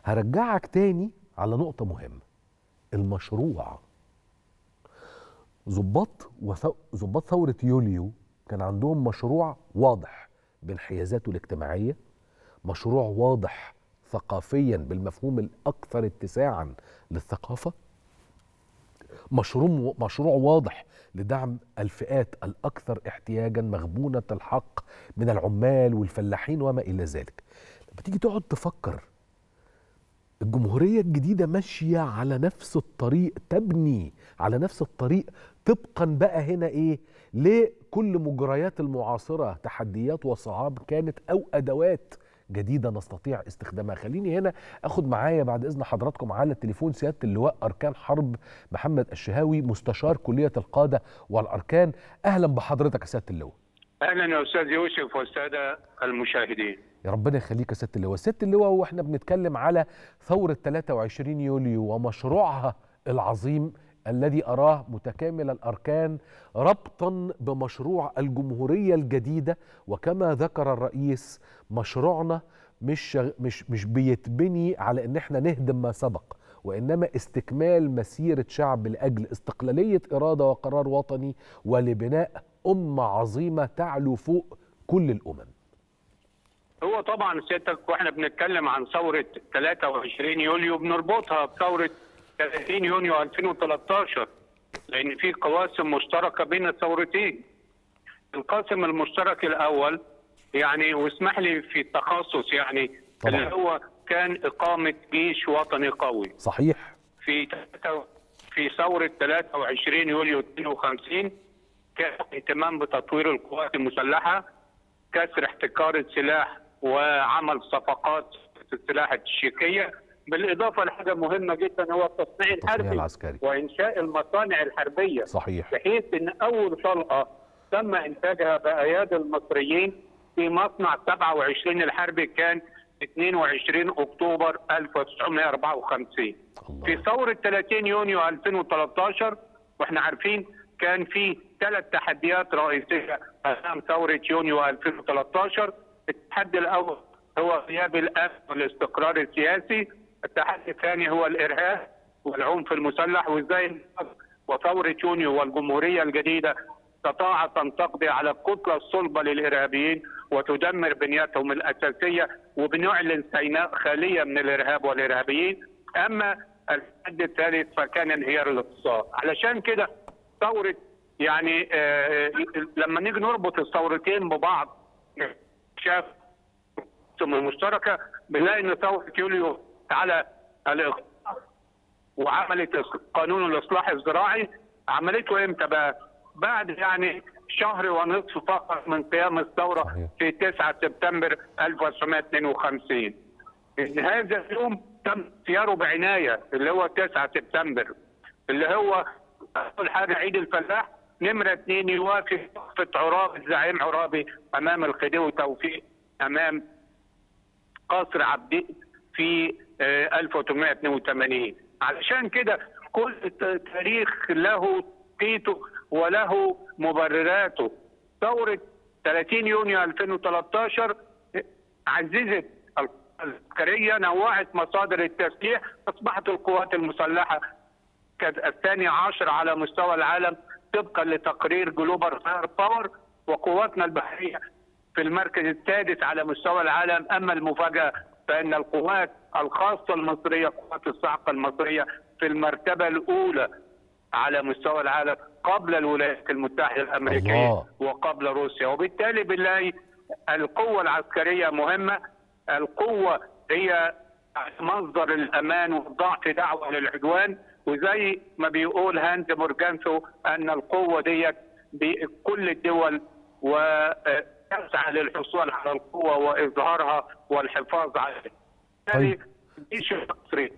هرجعك تاني على نقطة مهمة، المشروع. ضباط ثورة يوليو كان عندهم مشروع واضح بانحيازاته الاجتماعية، مشروع واضح ثقافيا بالمفهوم الأكثر اتساعا للثقافة، مشروع واضح لدعم الفئات الأكثر احتياجا مغبونة الحق من العمال والفلاحين وما إلى ذلك. لما تيجي تقعد تفكر، الجمهورية الجديدة ماشية على نفس الطريق، تبني على نفس الطريق، طبقا بقى هنا ايه لكل مجريات المعاصرة، تحديات وصعاب كانت او ادوات جديدة نستطيع استخدامها. خليني هنا اخد معايا بعد اذن حضراتكم على التليفون سيادة اللواء اركان حرب محمد الشهاوي، مستشار كلية القادة والاركان. اهلا بحضرتك يا سيادة اللواء. اهلا يا استاذ يوسف والساده المشاهدين. يا ربنا يخليك يا سيادة اللواء. سيادة اللواء، واحنا بنتكلم على ثورة 23 يوليو ومشروعها العظيم الذي أراه متكامل الأركان ربطا بمشروع الجمهورية الجديدة، وكما ذكر الرئيس مشروعنا مش بيتبني على ان احنا نهدم ما سبق، وإنما استكمال مسيرة شعب لأجل استقلالية إرادة وقرار وطني ولبناء أمة عظيمة تعلو فوق كل الأمم. هو طبعا سيادتك واحنا بنتكلم عن ثورة 23 يوليو بنربطها بثورة 30 يونيو 2013، لأن في قواسم مشتركة بين الثورتين. القاسم المشترك الأول يعني، واسمح لي في التخصص يعني طبعا، اللي هو كان إقامة جيش وطني قوي. صحيح. في ثورة 23 يوليو 52 كان اهتمام بتطوير القوات المسلحة، كسر احتكار السلاح وعمل صفقات في السلاح التشيكية، بالإضافة لحاجة مهمة جدا هو التصنيع الحربي العسكري وإنشاء المصانع الحربية. صحيح. بحيث أن أول طلقة تم إنتاجها بأيادي المصريين في مصنع 27 الحربي كان 22 أكتوبر 1954. الله. في ثورة 30 يونيو 2013 واحنا عارفين كان في 3 تحديات رئيسية أمام ثورة يونيو 2013. التحدي الأول هو غياب الأمن والاستقرار السياسي، التحدي الثاني هو الإرهاب والعنف المسلح، وإزاي وثورة يونيو والجمهورية الجديدة استطاعت أن تقضي على الكتلة الصلبة للإرهابيين وتدمر بنياتهم الأساسية، وبنعلن سيناء خالية من الإرهاب والإرهابيين. أما التحدي الثالث فكان انهيار الاقتصاد. علشان كده ثورة يعني لما نيجي نربط الثورتين ببعض شاف المشتركة بنلاقي ان ثورة يوليو على وعملت قانون الاصلاح الزراعي. عملته امتى بقى؟ بعد يعني شهر ونصف فقط من قيام الثورة في 9 سبتمبر 1952. ان هذا اليوم تم اختياره بعناية، اللي هو 9 سبتمبر، اللي هو اول حاجة عيد الفلاح، نمرة 2 يوافق وقفة عرابي الزعيم عرابي امام الخديوي توفيق امام قصر عبدين في 1882. علشان كده كل تاريخ له توقيته وله مبرراته. ثورة 30 يونيو 2013 عززت العسكرية، نوعت مصادر التسليح، أصبحت القوات المسلحة الثانية عشر على مستوى العالم طبقا لتقرير جلوبال فاير باور، وقواتنا البحرية في المركز السادس على مستوى العالم. أما المفاجأة فإن القوات الخاصة المصرية، قوات الصاعقة المصرية، في المرتبة الأولى على مستوى العالم قبل الولايات المتحدة الأمريكية. الله. وقبل روسيا. وبالتالي بالله القوة العسكرية مهمة. القوة هي مصدر الأمان والضعف دعوة للعدوان، وزي ما بيقول هانز مورجانسو أن القوة ديت بكل الدول وتسعى للحصول على القوة وإظهارها والحفاظ عليها. بالتالي الجيش المصري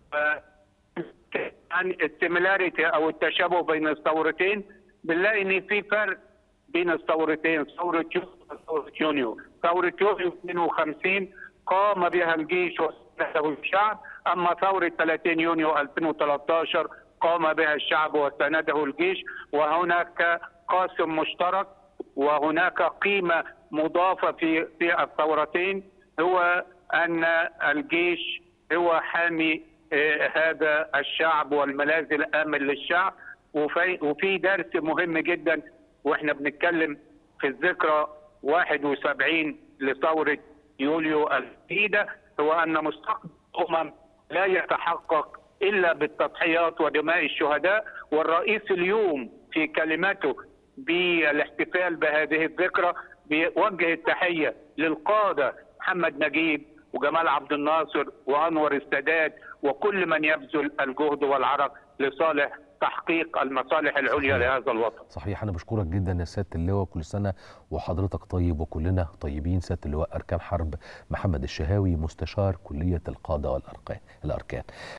عن السيميلاريتي او التشابه بين الثورتين، بنلاقي ان في فرق بين الثورتين، ثوره يونيو. ثوره يونيو 52 قام بها الجيش وسنده الشعب، اما ثوره 30 يونيو 2013 قام بها الشعب وسنده الجيش. وهناك قاسم مشترك وهناك قيمه مضافه في الثورتين، هو ان الجيش هو حامي هذا الشعب والملاذ الآمن للشعب. وفي درس مهم جدا واحنا بنتكلم في الذكرى 71 لثورة يوليو الجديدة، هو أن مستقبل الأمم لا يتحقق إلا بالتضحيات ودماء الشهداء. والرئيس اليوم في كلمته بالاحتفال بهذه الذكرى بيوجه التحية للقادة محمد نجيب وجمال عبد الناصر وأنور السادات وكل من يبذل الجهد والعرق لصالح تحقيق المصالح العليا لهذا الوطن. صحيح. أنا بشكرك جدا يا سيادة اللواء، كل سنة وحضرتك طيب وكلنا طيبين. سيادة اللواء أركان حرب محمد الشهاوي، مستشار كلية القادة والأركان.